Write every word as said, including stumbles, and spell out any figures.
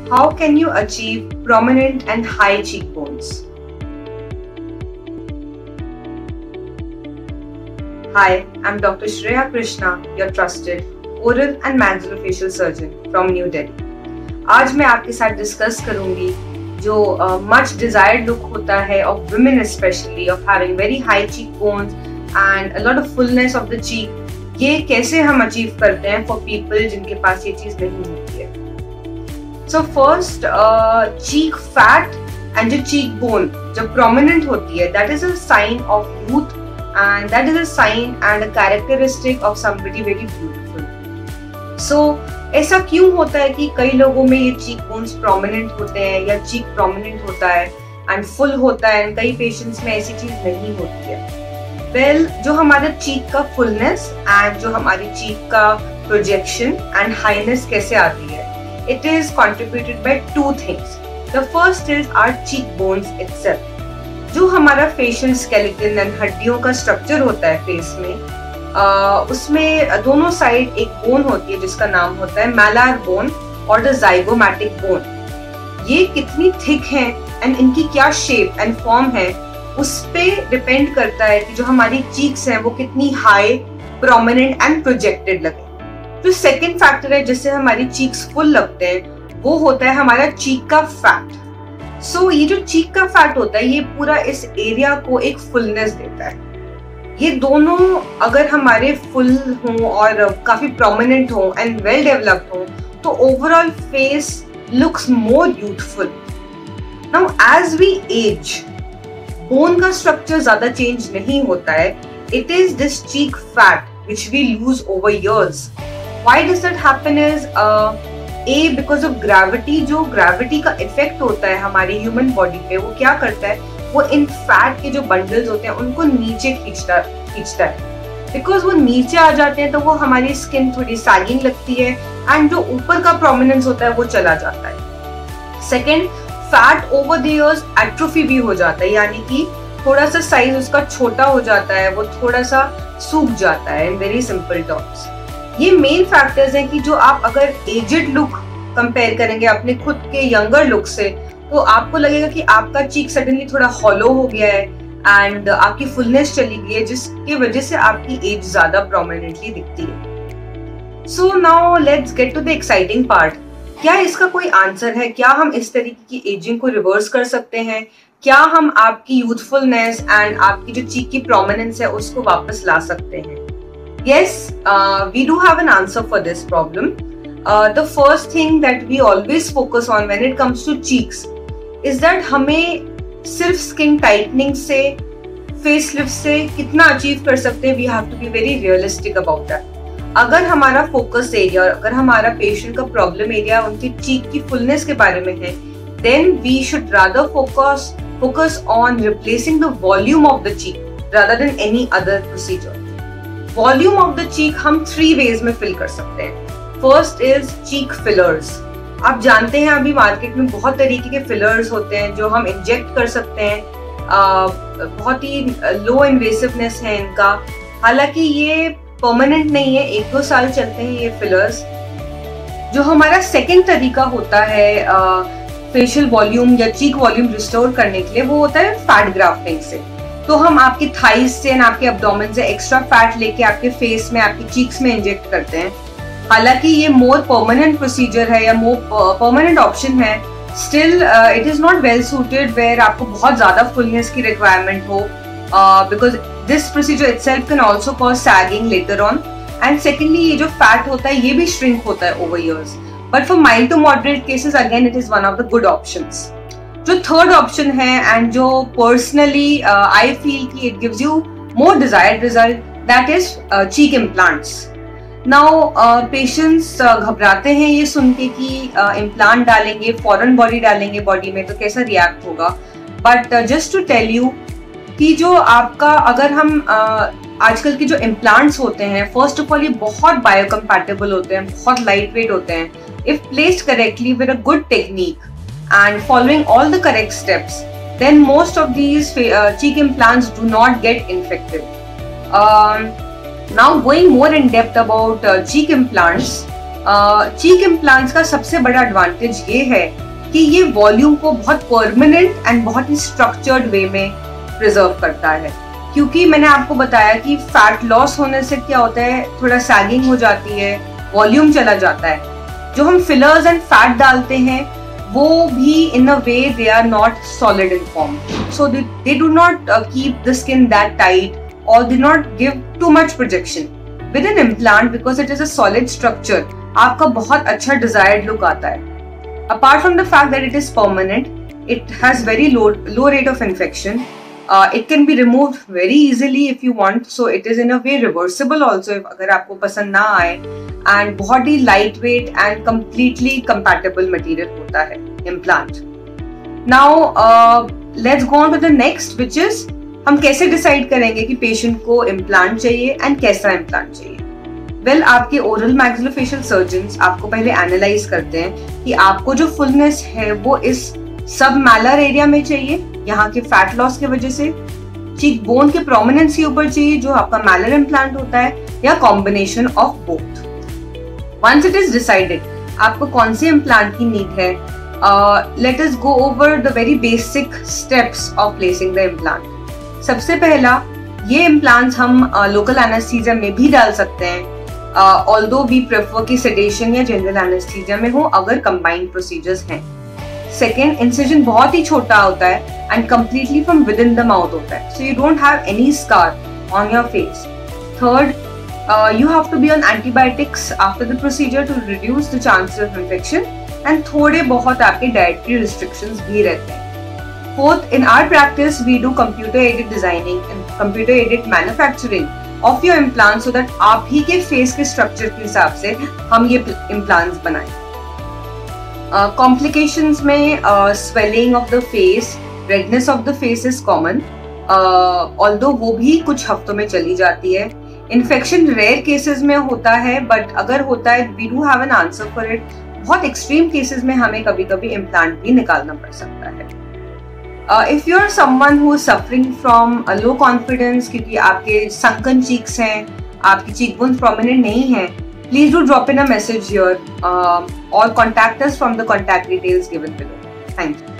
How can you achieve prominent and high cheekbones? Hi, I'm Doctor Shreya Krishna, your trusted oral and maxillofacial surgeon from New Delhi. आज मैं आपके साथ discuss करूंगी जो much desired look होता है of women specially of having very high cheek bones and a lot of fullness of the cheek, ये कैसे हम अचीव करते हैं फॉर पीपल जिनके पास ये चीज नहीं होती है. So first, cheek fat and जो चीक बोन जब प्रोमिनेंट होती है, that is a sign of youth and that is a sign and a characteristic of somebody very beautiful. So ऐसा क्यों होता है कि कई लोगों में ये चीक बोन्स प्रोमिनेंट होते हैं या चीक प्रोमिनेंट होता है एंड फुल होता है एंड कई पेशेंट्स में ऐसी चीज नहीं होती है? वेल well, जो हमारा चीक का फुलनेस एंड जो हमारी चीक का प्रोजेक्शन एंड हाईनेस कैसे आती है, it is contributed by two things. The first is our cheek bones itself. जो हमारा फेशियल स्केलेटन एंड हड्डियों का स्ट्रक्चर होता है फेस में, आ, उसमें दोनों साइड एक बोन होती है जिसका नाम होता है मैलार बोन और द जाइगोमैटिक बोन. ये कितनी थिक है एंड इनकी क्या शेप एंड फॉर्म है उस पे डिपेंड करता है कि जो हमारी चीक्स हैं वो कितनी हाई, प्रोमिनेंट एंड प्रोजेक्टेड लगे. जो सेकेंड फैक्टर है जिससे हमारी चीक्स फुल लगते हैं वो होता है हमारा चीक का फैट. सो so, ये जो चीक का फैट होता है ये पूरा इस एरिया को एक फुलनेस देता है. ये दोनों अगर हमारे फुल हों और काफी प्रोमिनेंट हों एंड वेल डेवलप्ड हों तो overall face looks more youthful. Now as we age, bone का स्ट्रक्चर ज्यादा चेंज नहीं होता है. It is this cheek fat which we lose over years. Why does that happen is a because of gravity. जो gravity का effect होता है हमारी ह्यूमन बॉडी पे, वो क्या करता है, वो इन फैट के जो बंडल्स होते हैं उनको नीचे खींचता खींचता है. बिकॉज वो नीचे आ जाते हैं तो वो हमारी स्किन थोड़ी सैगिंग लगती है एंड जो ऊपर का प्रोमिनेंस होता है वो चला जाता है. Second, fat over the years atrophy भी हो जाता है, यानी कि थोड़ा सा साइज उसका छोटा हो जाता है, वो थोड़ा सा सूख जाता है. इन वेरी सिंपल टर्म्स ये मेन फैक्टर्स हैं कि जो आप अगर एजेड लुक कंपेयर करेंगे अपने खुद के यंगर लुक से तो आपको लगेगा कि आपका चीक सडनली थोड़ा हॉलो हो गया है एंड आपकी फुलनेस चली गई है जिसकी वजह से आपकी एज ज्यादा प्रोमिनेंटली दिखती है. So now let's get to the exciting part. क्या इसका कोई आंसर है? क्या हम इस तरीके की एजिंग को रिवर्स कर सकते हैं? क्या हम आपकी यूथफुलनेस एंड आपकी जो चीक की प्रोमिनेंस है उसको वापस ला सकते हैं? Yes, uh, we do have an answer for this problem. Uh, the first thing that we always focus on when it comes to cheeks is that हमें सिर्फ स्किन टाइटनिंग से, फेस लिफ्ट से कितना अचीव कर सकते हैं, we have to be very realistic about that. अगर हमारा फोकस एरिया, अगर हमारा पेशेंट का प्रॉब्लम एरिया उनकी चीक की फुलनेस के बारे में है, then we should rather focus focus on replacing the volume of the cheek rather than any other procedure. Volume of the cheek हम थ्री वेज में फिल कर सकते हैं. First is cheek fillers. आप जानते हैं अभी मार्केट में बहुत तरीके के फिलर्स होते हैं जो हम इंजेक्ट कर सकते हैं. आ, बहुत ही लो इन्वेसिवनेस है इनका. हालांकि ये परमानेंट नहीं है, एक दो साल चलते हैं ये फिलर्स. जो हमारा सेकेंड तरीका होता है फेशियल वॉल्यूम या चीक वॉल्यूम रिस्टोर करने के लिए, वो होता है फैट ग्राफ्टिंग से. तो हम आपकी थाइस से एंड आपके एब्डोमेन से एक्स्ट्रा फैट लेके आपके फेस में, आपकी चीक्स में इंजेक्ट करते हैं. हालांकि ये मोर परमानेंट प्रोसीजर है या मोर परमानेंट ऑप्शन है, still it is not well suited where आपको बहुत ज्यादा फुलनेस की रिक्वायरमेंट हो, because this procedure itself can also cause sagging later on. And secondly ये जो फैट होता है ये भी श्रिंक होता है over years. But for mild to moderate cases again it is one of the good options. जो थर्ड ऑप्शन है एंड जो पर्सनली आई फील कि it gives you more desired result, that is cheek implants. Now patients घबराते हैं ये सुन के कि इम्प्लांट uh, डालेंगे, फॉरेन बॉडी डालेंगे बॉडी में तो कैसा रिएक्ट होगा. But just to tell you कि जो आपका अगर हम uh, आजकल के जो इम्प्लांट्स होते हैं, फर्स्ट ऑफ ऑल ये बहुत बायोकम्पैटिबल होते हैं, बहुत लाइट वेट होते हैं. If placed correctly with a good technique and following all the correct steps, then most of these uh, cheek implants do not get infected. Um, now going more in depth about uh, cheek implants, cheek implants का सबसे बड़ा advantage ये है कि ये volume को बहुत permanent and बहुत ही स्ट्रक्चर्ड वे में प्रिजर्व करता है, क्योंकि मैंने आपको बताया कि फैट लॉस होने से क्या होता है, थोड़ा सैगिंग हो जाती है, वॉल्यूम चला जाता है। जो हम फिलर्स एंड फैट डालते हैं वो भी in a way they are not solid in form, so they do not keep the skin that tight और they not give too much projection. With an implant, because it is a solid structure, आपका बहुत अच्छा desired look आता है। Apart from the fact that it is permanent, it has very low low rate of infection. Uh, it can be removed very easily if you want, so it is in a way reversible also if अगर आपको पसंद ना आए, and बहुत ही lightweight and completely compatible material होता है implant. Now uh, let's go on to the next, which is हम कैसे decide करेंगे कि patient को implant चाहिए and कैसा implant चाहिए. Well, आपके oral maxillofacial surgeons आपको पहले analyze करते हैं कि आपको जो fullness है वो इस सब मैलर एरिया में चाहिए, यहाँ के फैट लॉस की वजह से, चीक बोन के प्रोमिनेंस के ऊपर चाहिए जो आपका मैलर इम्प्लांट होता है, या combination of both. Once it is decided आपको कौन से इम्प्लांट की नीड है, let us go over the very basic steps of placing the implant. सबसे पहला, ये इम्प्लांट्स हम लोकल uh, एनेस्थीसिया में भी डाल सकते हैं, ऑल्दो वी प्रेफर कि सेडेशन या जनरल एनेस्थीसिया में हो अगर कंबाइंड प्रोसीजर्स हैं. सेकेंड, इंसिजन बहुत ही छोटा होता है and completely from within the mouth होता है, so you don't have any scar on your face. Third, you have to be on antibiotics after the procedure to reduce the chances of infection, and थोड़े बहुत आपके dietary restrictions भी रहते हैं. Fourth, in our practice we do computer aided designing and computer aided manufacturing of your implants so that आप ही के face के स्ट्रक्चर के हिसाब से हम ये इम्प्लांट्स बनाएं. कॉम्प्लिकेशंस uh, में swelling of the face, redness of the face is common, although वो भी कुछ हफ्तों में चली जाती है. इन्फेक्शन रेयर केसेस में होता है, बट अगर होता है we do have an answer for it. बहुत एक्सट्रीम केसेस में हमें कभी कभी इम्प्लांट भी निकालना पड़ सकता है. If you are someone who is suffering from low confidence, क्योंकि आपके sunken cheeks हैं, आपकी चीक बोन्स प्रोमिनेंट नहीं है, please do drop in a message here uh, or contact us from the contact details given below. Thank you.